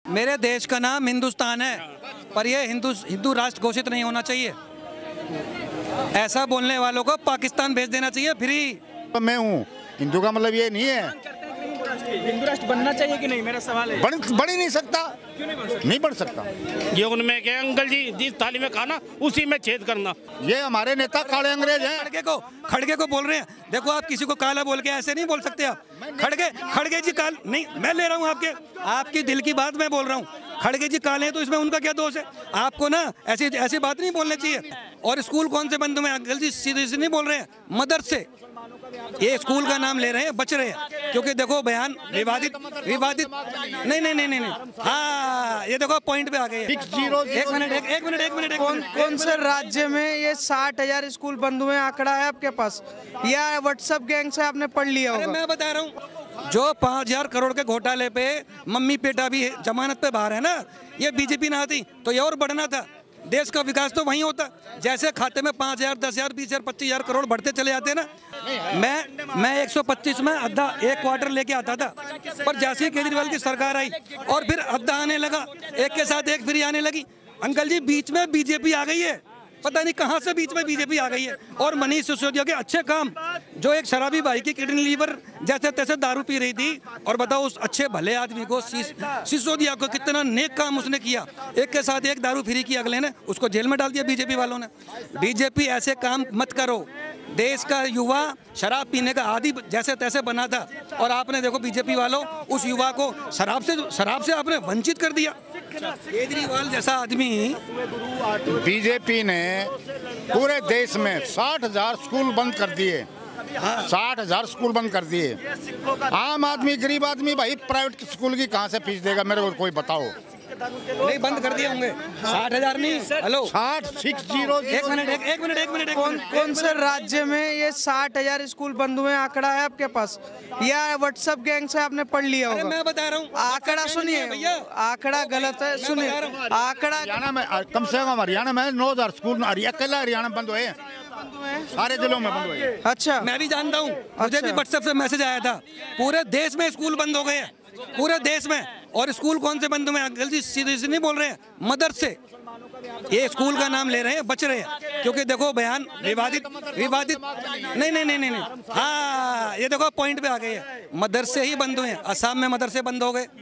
मेरे देश का नाम हिंदुस्तान है, पर यह हिंदू राष्ट्र घोषित नहीं होना चाहिए। ऐसा बोलने वालों को पाकिस्तान भेज देना चाहिए फ्री। मैं हूँ हिंदू का मतलब ये नहीं है। हिंदू राष्ट्र बनना चाहिए कि नहीं, मेरा सवाल है। बन ही नहीं सकता। क्यों नहीं बन सकता? नहीं बन सकता। ये उनमें क्या अंकल जी, जिस थाली में खाना उसी में छेद करना। ये हमारे नेता काले अंग्रेज हैं। खड़गे को बोल रहे हैं। देखो, आप किसी को काला बोल के ऐसे नहीं बोल सकते आप। खड़गे जी काल नहीं, मैं ले रहा हूँ आपकी दिल की बात मैं बोल रहा हूँ। खड़गे जी काले हैं तो इसमें उनका क्या दोष है? आपको ना ऐसी बात नहीं बोलनी चाहिए। और स्कूल कौन से बंद हुए अंकल जी? सीधे नहीं बोल रहे हैं, मदरसे। ये स्कूल का नाम ले रहे हैं, बच रहे हैं, क्योंकि देखो बयान विवादित नहीं। हाँ, ये देखो पॉइंट पे आ गए। एक मिनट। कौन से राज्य में ये 60,000 स्कूल बंद हुए आंकड़ा है आपके पास, या व्हाट्सएप गैंग से आपने पढ़ लिया होगा? मैं बता रहा हूँ, जो 5,000 करोड़ के घोटाले पे मम्मी बेटा भी जमानत पे बाहर है ना, ये बीजेपी ना आती तो ये और बढ़ना था। देश का विकास तो वहीं होता। जैसे खाते में 5,000, 10,000, 20,000, 25,000 करोड़ बढ़ते चले जाते हैं ना। मैं 125 में अद्धा एक क्वार्टर लेके आता था, पर जैसे ही केजरीवाल की सरकार आई और फिर अद्धा आने लगा, एक के साथ एक फ्री आने लगी। अंकल जी, बीच में बीजेपी आ गई है, पता नहीं कहां से बीच में बीजेपी आ गई है। और मनीष सिसोदिया के अच्छे काम, जो एक शराबी भाई की किडनी लीवर जैसे तैसे दारू पी रही थी, और बताओ उस अच्छे भले आदमी को, सिसोदिया को, कितना नेक काम उसने किया। एक के साथ एक दारू फ्री की, अगले ने उसको जेल में डाल दिया बीजेपी वालों ने। बीजेपी ऐसे काम मत करो। देश का युवा शराब पीने का आदी जैसे तैसे बना था, और आपने देखो बीजेपी वालों उस युवा को शराब से आपने वंचित कर दिया। केजरीवाल जैसा आदमी। बीजेपी ने पूरे देश में 60,000 स्कूल बंद कर दिए। 60,000 स्कूल बंद कर दिए। आम आदमी, गरीब आदमी भाई प्राइवेट स्कूल की कहाँ से फीस देगा? मेरे को कोई बताओ। नहीं, बंद कर दिए होंगे। 60,000 नहीं, हेलो 60। एक मिनट। कौन से राज्य में ये 60,000 स्कूल बंद हुए आंकड़ा है आपके पास, या व्हाट्सएप गैंग से आपने पढ़ लिया होगा? मैं बता रहा हूँ, आंकड़ा सुनिए, आंकड़ा गलत है। सुनिए, आंकड़ा हरियाणा में कम से कम 9,000 स्कूल अकेला हरियाणा में बंद हुए हैं। सारे जिलों में बंद हुए। अच्छा, मैं भी जानता हूँ, मुझे भी व्हाट्सएप से मैसेज आया था। पूरे देश में स्कूल बंद हो गए हैं, पूरे देश में। और स्कूल कौन से बंद हुए अंकल जी? सीधे नहीं बोल रहे हैं, मदरसे। ये स्कूल का नाम ले रहे हैं, बच रहे हैं, क्योंकि देखो बयान विवादित नहीं। हाँ, ये देखो पॉइंट पे आ गए हैं। मदरसे ही बंद हुए हैं। असम में मदरसे बंद हो गए,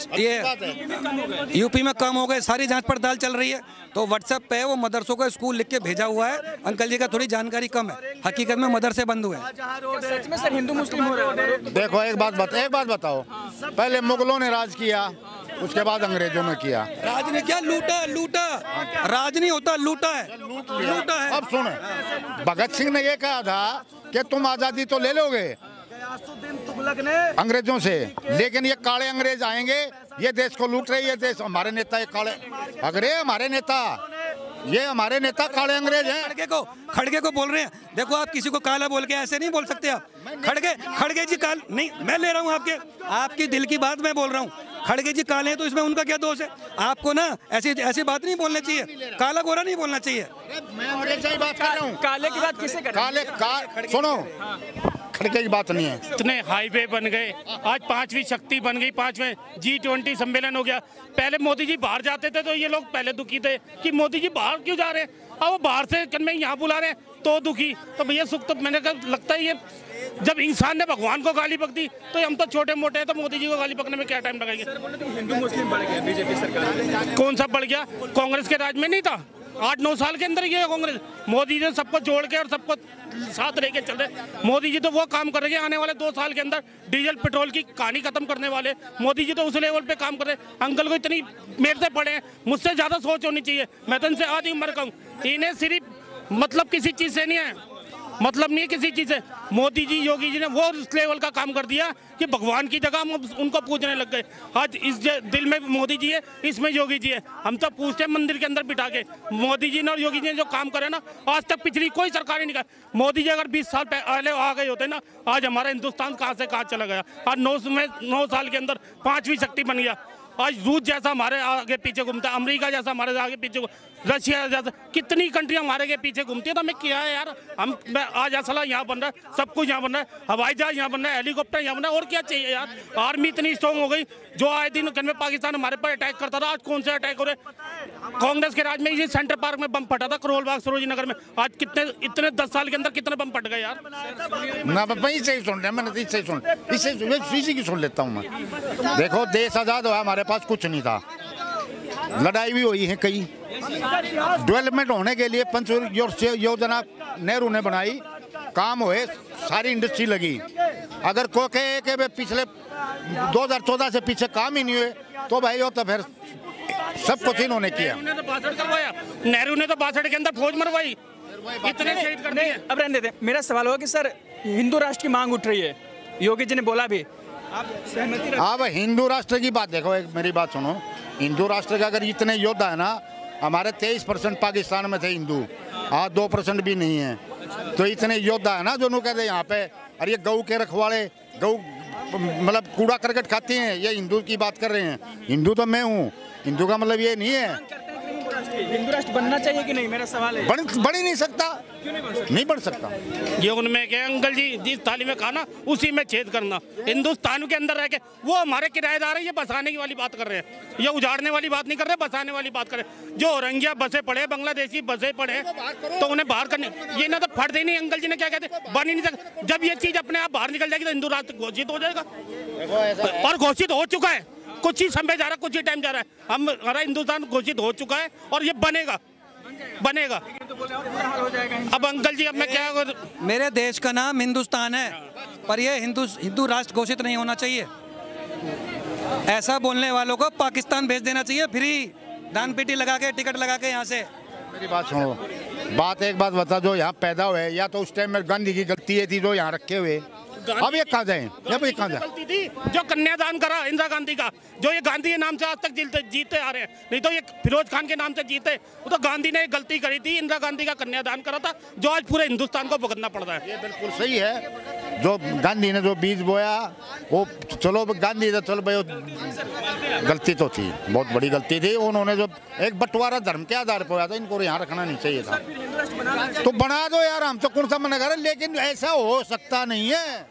ये यूपी में कम हो गए। सारी जांच पड़ताल चल रही है। तो व्हाट्सएप पे वो मदरसों को स्कूल लिख के भेजा हुआ है। अंकल जी का थोड़ी जानकारी कम है, हकीकत में मदरसे बंद हुए हैं। सच में सर हिंदू मुस्लिम हो रहे हैं? देखो, एक बात बताओ, पहले मुगलों ने राज किया, उसके बाद अंग्रेजों ने किया। राज ने क्या? लूटा। राज नहीं होता, लूटा है। अब सुन, भगत सिंह ने ये कहा था कि तुम आजादी तो ले लोगे अंग्रेजों से, लेकिन ये काले अंग्रेज आएंगे, ये देश को लूट रहे। ये देश हमारे नेता ये काले, अरे हमारे नेता काले अंग्रेज हैं। खड़गे को बोल रहे हैं। देखो, आप किसी को काला बोल के ऐसे नहीं बोल सकते आप। खड़गे जी काल नहीं, मैं ले रहा हूँ आपकी दिल की बात मैं बोल रहा हूँ। खड़गे जी काले हैं तो इसमें उनका क्या दोष है? आपको ना ऐसी बात नहीं बोलनी चाहिए, काला गोरा नहीं बोलना चाहिए। मैं अंग्रेज की बात कर रहा हूँ। काले की बात किसे कर रहे हैं? सुनो, खड़गे की बात नहीं है। इतने हाईवे बन गए, आज 5वीं शक्ति बन गई, 5वें G20 सम्मेलन हो गया। पहले मोदी जी बाहर जाते थे तो ये लोग पहले दुखी थे कि मोदी जी बाहर क्यों जा रहे हैं, अब वो बाहर से कन्वे यहाँ बुला रहे हैं तो दुखी। तो भैया सुख तो मैंने कहा लगता है, ये जब इंसान ने भगवान को गाली बक दी तो हम तो छोटे मोटे हैं, तो मोदी जी को गाली बकने में क्या टाइम लगाएंगे? हिंदू मुस्लिम बढ़ गया बीजेपी सरकार। कौन सा बढ़ गया? कांग्रेस के राज में नहीं था? 8-9 साल के अंदर ये कांग्रेस, मोदी जी सबको जोड़ के और सबको साथ लेके चल रहे। मोदी जी तो वो काम कर रहे हैं, आने वाले 2 साल के अंदर डीजल पेट्रोल की कहानी खत्म करने वाले। मोदी जी तो उस लेवल पे काम कर रहे हैं। अंकल को इतनी मेरे से पड़े हैं, मुझसे ज्यादा सोच होनी चाहिए। मैं तो इनसे आधी उम्र का हूँ। इन्हें सिर्फ मतलब किसी चीज से नहीं है, मतलब नहीं है किसी चीज से। मोदी जी, योगी जी ने वो उस लेवल का काम कर दिया कि भगवान की जगह हम उनको पूजने लग गए। आज इस दिल में मोदी जी है, इसमें योगी जी है। हम तो पूछते हैं मंदिर के अंदर बिठा के। मोदी जी ने और योगी जी ने जो काम करे ना, आज तक पिछली कोई सरकार नहीं कर। मोदी जी अगर 20 साल पहले आ गए होते ना, आज हमारा हिंदुस्तान कहाँ से कहाँ चला गया। आज 9 साल के अंदर 5वीं शक्ति बन गया। आज रूस जैसा हमारे आगे पीछे घूमता है, अमेरिका जैसा हमारे आगे पीछे रशिया जैसे कितनी कंट्री हमारे के पीछे घूमती है। तो हमें क्या है यार, हम आज असला यहाँ बन रहा है, सब कुछ यहाँ बन रहा है, हवाई जहाज यहाँ बन रहा है, हेलीकॉप्टर यहाँ बन रहा है, और क्या चाहिए यार। आर्मी इतनी स्ट्रॉन्ग हो गई, जो आए दिन में पाकिस्तान हमारे पर अटैक करता था, आज कौन से अटैक हो रहे। कांग्रेस के राज में ये सेंटर पार्क में बम फटा था, करोल बाग सरोजी नगर में, आज कितने इतने 10 साल के अंदर कितने बम फट गए यार। ना मैं इसे ही सुन रहा, मैंने इसे सुन, इसी की सुन लेता हूँ मैं। देखो देश आज़ाद हुआ, हमारे पास कुछ नहीं था, लड़ाई भी हुई है कई, डेवलपमेंट होने के लिए पंचवर्षीय योजना नेहरू ने बनाई, काम हुए, सारी इंडस्ट्री लगी। अगर कोई कहे कि पिछले 2014 से पीछे काम ही नहीं हुए तो भाई हो, तो फिर सब कुछ इन्होंने किया। नेहरू ने तो 62 के अंदर फौज मरवाई, इतने शहीद कर दिए। अब रहने देते, मेरा सवाल हुआ कि सर हिंदू राष्ट्र की मांग उठ रही है, योगी जी ने बोला भी, आप सहमति? अब हिंदू राष्ट्र की बात देखो, एक मेरी बात सुनो, हिंदू राष्ट्र का अगर इतने योद्धा है ना, हमारे 23% पाकिस्तान में थे हिंदू, आज 2% भी नहीं है, तो इतने योद्धा है ना जो नु कहते यहाँ पे, अरे ये गऊ के रखवाले, गऊ मतलब कूड़ा करकट खाती हैं, ये हिंदू की बात कर रहे हैं। हिंदू तो मैं हूँ, हिंदू का मतलब ये नहीं है। हिंदू राष्ट्र बनना चाहिए कि नहीं, मेरा सवाल है। बन ही नहीं सकता, क्यों नहीं बन सकता? नहीं बन सकता। ये उनमें क्या अंकल जी, जिस थाली में खाना उसी में छेद करना। हिंदुस्तान के अंदर रह के वो हमारे किराएदार है, ये बसाने की वाली बात कर रहे हैं, ये उजाड़ने वाली बात नहीं कर रहे, बसाने वाली बात कर रहे हैं। जो औरंगिया बसे पड़े, बांग्लादेशी बसे पड़े, तो उन्हें बाहर करने, ये ना तो फट देनी। अंकल जी ने क्या कहते, बन ही नहीं सकता। जब ये चीज अपने आप बाहर निकल जाएगी तो हिंदू राष्ट्र घोषित हो जाएगा, और घोषित हो चुका है। कुछ ही समय जा रहा है, कुछ ही टाइम जा रहा है, हमारा हिंदुस्तान घोषित हो चुका है और ये बनेगा। अब अंकल जी, अब मैं क्या, मेरे देश का नाम हिंदुस्तान है, पर यह हिंदू राष्ट्र घोषित नहीं होना चाहिए। ऐसा बोलने वालों को पाकिस्तान भेज देना चाहिए, फ्री दान पेटी लगा के, टिकट लगा के यहाँ से। मेरी बात सुनो, एक बात बता, जो यहाँ पैदा हुए, या तो उस टाइम में गांधी की गलती थी जो यहाँ रखे हुए, अब ये कहाँ जाए, गलती थी जो कन्यादान करा इंदिरा गांधी का, जो ये गांधी के नाम से आज तक जीते आ रहे हैं, नहीं तो ये फिरोज खान के नाम से जीते। वो तो गांधी ने गलती करी थी, इंदिरा गांधी का कन्यादान करा था, जो आज पूरे हिंदुस्तान को भुगतना पड़ रहा है। ये बिल्कुल सही है, जो गांधी ने जो बीज बोया वो, चलो गांधी ने, चलो भाई गलती तो थी, बहुत बड़ी गलती थी। उन्होंने जो एक बंटवारा धर्म के आधार पर हुआ था, इनको यहाँ रखना नहीं चाहिए था। तो बना दो यार, हम तो कौन सा मना कर रहे, लेकिन ऐसा हो सकता नहीं है।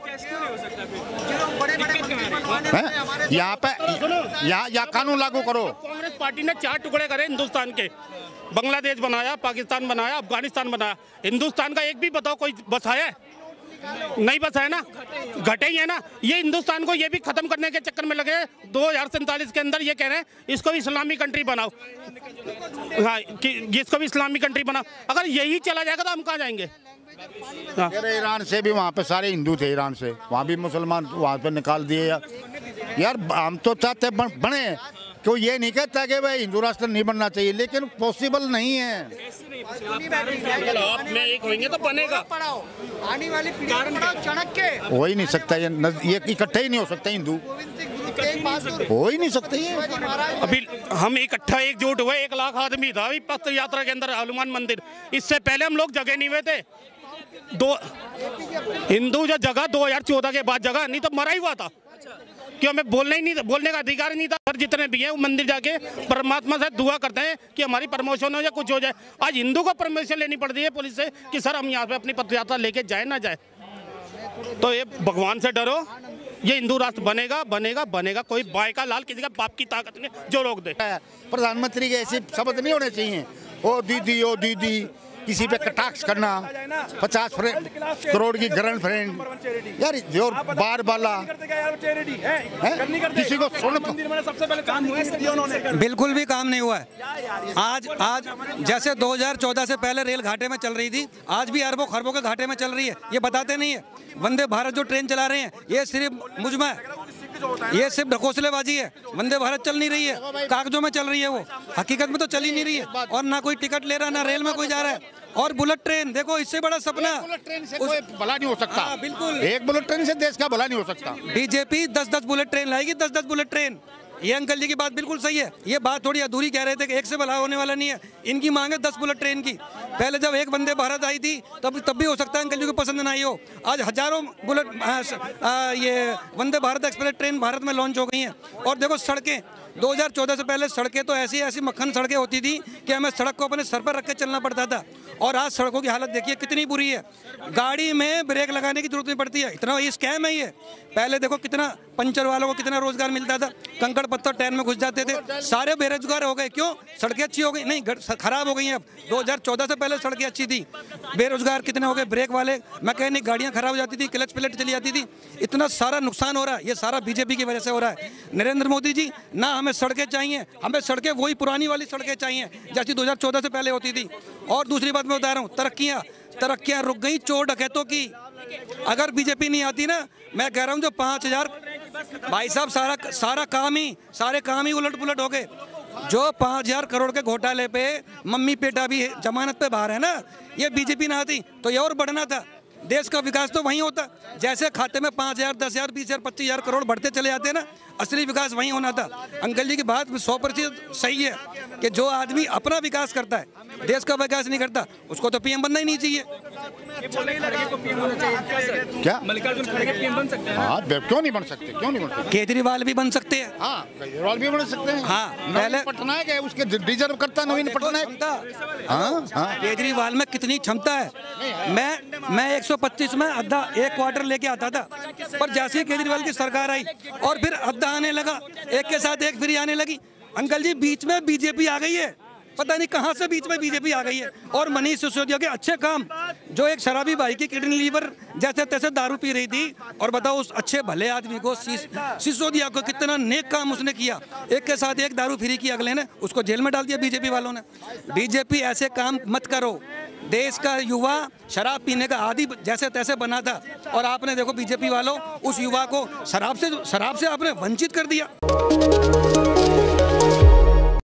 यहाँ पे यहाँ कानून लागू करो। कांग्रेस पार्टी ने 4 टुकड़े करे हिंदुस्तान के, बांग्लादेश बनाया, पाकिस्तान बनाया, अफगानिस्तान बनाया, हिंदुस्तान का एक भी बताओ कोई बसाया है? नहीं बसाया ना, घटे ही है ना। ये हिंदुस्तान को ये भी खत्म करने के चक्कर में लगे, 2047 के अंदर ये कह रहे हैं इसको भी इस्लामी कंट्री बनाओ, हाँ इसको भी इस्लामी कंट्री बनाओ। अगर यही चला जाएगा तो हम कहाँ जाएंगे? हाँ। ईरान से भी, वहाँ पे सारे हिंदू थे, ईरान से वहाँ भी मुसलमान वहाँ पे निकाल दिए यार। हम तो चाहते बने, क्यों ये नहीं कहता कि भाई हिंदू राष्ट्र नहीं बनना चाहिए, लेकिन पॉसिबल नहीं है। आप में एक होंगे तो बनेगा, आने वाली पीढ़ी चाणक्य हो ही नहीं सकता, ये इकट्ठे ही नहीं हो सकते, हिंदू हो ही नहीं सकते ये। अभी हम इकट्ठा एकजुट हुए, 1 लाख आदमी था अभी पथ यात्रा के अंदर हनुमान मंदिर। इससे पहले हम लोग जगह नहीं हुए थे, हिंदू जो जगह 2014 के बाद जगह, नहीं तो मरा ही हुआ था, क्यों हमें बोलने का अधिकार नहीं था। पर जितने भी हैं वो मंदिर जाके परमात्मा से दुआ करते हैं कि हमारी प्रमोशन हो जाए, कुछ हो जाए। आज हिंदू को परमिशन लेनी पड़ रही है पुलिस से कि सर हम यहाँ पे अपनी पथ यात्रा लेके जाए ना जाए। तो ये भगवान से डरो, ये हिंदू राष्ट्र बनेगा बनेगा बनेगा। कोई बाय का लाल, किसी का बाप की ताकत नहीं जो रोक दे। प्रधानमंत्री के ऐसे शब्द नहीं होने चाहिए, ओ दीदी, किसी पे कटाक्ष करना, 50 करोड़ की गर्लफ्रेंड यार, जो बार बाला किसी को सुन, सबसे पहले काम हुआ है, बिल्कुल भी काम नहीं हुआ है। आज जैसे 2014 से पहले रेल घाटे में चल रही थी, आज भी अरबों खरबों के घाटे में चल रही है। ये बताते नहीं है। वंदे भारत जो ट्रेन चला रहे हैं, ये सिर्फ मुजमा है, ये सिर्फ ढकोसलेबाजी है। वंदे भारत चल नहीं रही है, कागजों में चल रही है, वो हकीकत में तो चल ही नहीं रही है। और ना कोई टिकट ले रहा, ना रेल में कोई जा रहा है। और बुलेट ट्रेन देखो, इससे बड़ा सपना, बुलेट ट्रेन से कोई भला नहीं हो सकता। बिल्कुल, एक बुलेट ट्रेन से देश का भला नहीं हो सकता। बीजेपी 10-10 बुलेट ट्रेन लाएगी, 10-10 बुलेट ट्रेन। ये अंकल जी की बात बिल्कुल सही है। ये बात थोड़ी अधूरी कह रहे थे कि एक से भला होने वाला नहीं है। इनकी मांग है 10 बुलेट ट्रेन की। पहले जब एक वंदे भारत आई थी तब भी हो सकता है अंकल जी को पसंद ना आई हो। आज हजारों बुलेट ये वंदे भारत एक्सप्रेस ट्रेन भारत में लॉन्च हो गई हैं। और देखो सड़कें 2014 से पहले सड़कें तो ऐसी ऐसी मक्खन सड़कें होती थी कि हमें सड़क को अपने सर पर रख के चलना पड़ता था। और आज सड़कों की हालत देखिए कितनी बुरी है। गाड़ी में ब्रेक लगाने की जरूरत नहीं पड़ती है। इतना ये स्कैम है ये। पहले देखो कितना पंचर वालों को कितना रोजगार मिलता था। कंकड़ पत्थर ट्रेन में घुस जाते थे, सारे बेरोजगार हो गए। क्यों? सड़कें अच्छी हो गई नहीं, खराब हो गई हैं। अब 2014 से पहले सड़कें अच्छी थी, बेरोजगार कितने हो गए। ब्रेक वाले मैकेनिक, गाड़ियाँ खराब हो जाती थी, क्लच प्लेट चली जाती थी। इतना सारा नुकसान हो रहा है, ये सारा बीजेपी की वजह से हो रहा है। नरेंद्र मोदी जी, ना हमें सड़कें चाहिए, हमें सड़कें वही पुरानी वाली सड़कें चाहिए जैसी 2014 से पहले होती थी। और दूसरी बात मैं बता रहा हूँ, तरक्कियाँ रुक गई चोर डकैतों की। अगर बीजेपी नहीं आती ना, मैं कह रहा हूँ जो 5000 भाई साहब सारे काम ही उलट पुलट हो गए। जो 5000 करोड़ के घोटाले पे मम्मी पेटा भी जमानत पे बाहर है ना, ये बीजेपी ना आती तो ये और बढ़ना था। देश का विकास तो वहीं होता। जैसे खाते में 5000, 10,000, 20,000, 25,000 करोड़ बढ़ते चले जाते हैं ना, असली विकास वहीं होना था। अंकल जी की बात 100% सही है कि जो आदमी अपना विकास करता है, देश का विकास नहीं करता, उसको तो पीएम बनना ही नहीं चाहिए। क्या मल्लिकार्जुन खड़गे पीएम बन सकते हैं? हाँ, क्यों नहीं बन सकते, क्यों नहीं बन सकते? केजरीवाल भी बन सकते हैं। हाँ, केजरीवाल भी बन सकते हैं। हाँ, पहले पटनायक है, उसके डिजर्व करता नवीन पटनायक। हाँ, केजरीवाल में कितनी क्षमता है। मैं 125 में अद्धा एक क्वार्टर लेके आता था, पर जैसे ही केजरीवाल की सरकार आई और फिर अद्धा आने लगा, एक के साथ एक फ्री आने लगी। अंकल जी बीच में बीजेपी आ गई है, पता नहीं कहां से बीच में बीजेपी आ गई है। और मनीष सिसोदिया के अच्छे काम, जो एक शराबी भाई की किडनी लीवर जैसे तैसे दारू पी रही थी, और बताओ उस अच्छे भले आदमी को सिसोदिया को कितना नेक काम उसने किया। एक के साथ एक दारू फ्री की, अगले ने उसको जेल में डाल दिया बीजेपी वालों ने। बीजेपी ऐसे काम मत करो। देश का युवा शराब पीने का आदी जैसे तैसे बना था, और आपने देखो बीजेपी वालों उस युवा को शराब से आपने वंचित कर दिया।